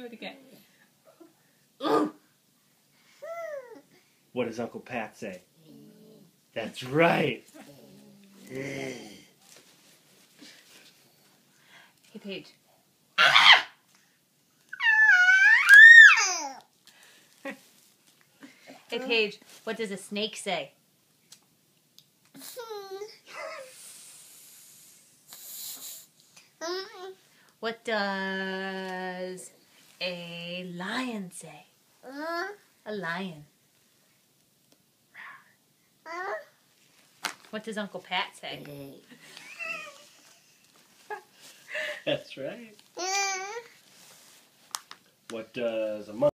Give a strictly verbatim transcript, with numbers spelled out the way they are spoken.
it again. What does Uncle Pat say? That's right. Hey, Paige. Hey, Paige, what does a snake say? What does a lion say? A lion. What does Uncle Pat say? That's right. What does a monkey